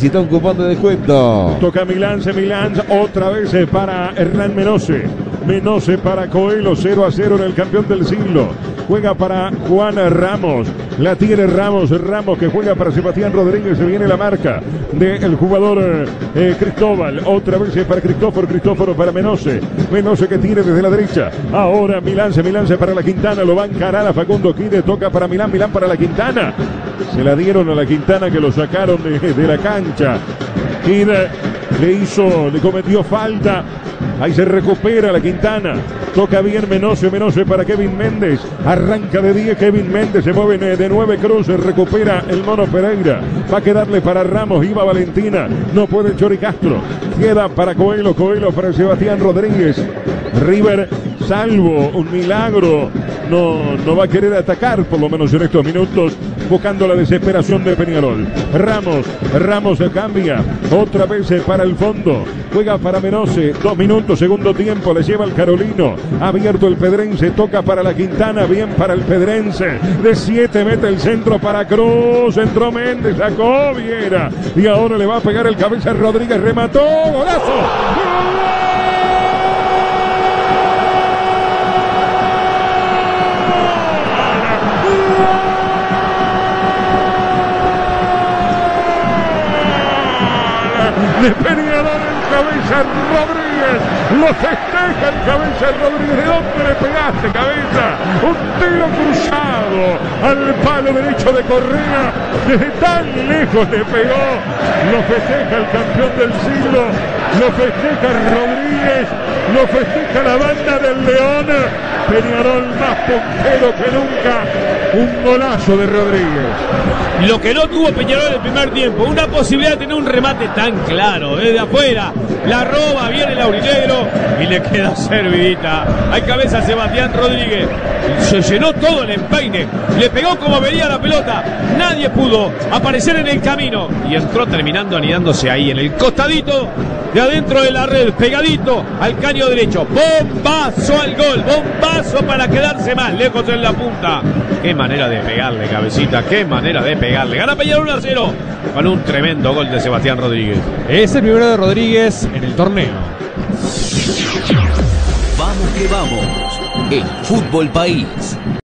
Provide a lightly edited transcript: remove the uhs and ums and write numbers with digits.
solicita un cupón de descuento. Toca Milán, otra vez para Hernán Menose. Menose para Coelho, 0-0 en el campeón del siglo. Juega para Juan Ramos. La tiene Ramos que juega para Sebastián Rodríguez. Se viene la marca del jugador Cristóbal. Otra vez para Cristóforo para Menose. Menose que tire desde la derecha. Ahora Milán para la Quintana. Lo va a encarar a Facundo Quiles. Toca para Milán para la Quintana. Se la dieron a la Quintana, que lo sacaron de la cancha. Quiles le cometió falta. Ahí se recupera la Quintana. Toca bien Menose para Kevin Méndez. Arranca de 10 Kevin Méndez. Se mueve de 9 cruces. Recupera el Mono Pereira. Va a quedarle para Ramos. Iba Valentina. No puede Chori Castro. Queda para Coelho para Sebastián Rodríguez. River, salvo un milagro, no va a querer atacar, por lo menos en estos minutos, buscando la desesperación de Peñarol. Ramos se cambia. Otra vez para el fondo. Juega para Menose. 2 minutos, segundo tiempo. Le lleva el Carolino. Abierto el Pedrense. Toca para la Quintana. Bien para el Pedrense. De 7 mete el centro para Cruz. Entró Méndez. Sacó Viera. Y ahora le va a pegar el cabeza Rodríguez. Remató. ¡Golazo! De Peñarol en cabeza Rodríguez. Lo festeja el cabeza Rodríguez. ¿De dónde le pegaste, cabeza? Un tiro cruzado al palo derecho de Correa. Desde tan lejos le pegó. Lo festeja el campeón del siglo. Lo festeja Rodríguez. Lo festeja la banda del León. Peñarol más puntero que nunca. Un golazo de Rodríguez. Lo que no tuvo Peñarol en el primer tiempo, una posibilidad de tener un remate tan claro, desde afuera, la roba, viene el aurinegro y le queda servidita. Hay cabeza Sebastián Rodríguez, se llenó todo el empeine, le pegó como venía la pelota, nadie pudo aparecer en el camino y entró terminando anidándose ahí en el costadito de adentro de la red, pegadito al caño derecho. Bombazo al gol, bombazo para quedarse más lejos en la punta. Qué manera de pegarle, cabecita, qué manera de pegarle. Gana Peñarol 1-0 con un tremendo gol de Sebastián Rodríguez. Es el primero de Rodríguez en el torneo. Vamos que vamos, el Fútbol País.